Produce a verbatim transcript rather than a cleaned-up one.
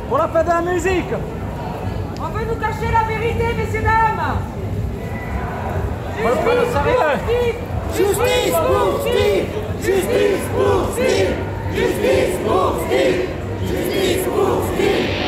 Pour la fin de la musique. On veut nous cacher la vérité, messieurs, dames. Justice pour Steve! Justice pour Steve! Justice pour Steve! Justice pour Steve! Justice pour Steve!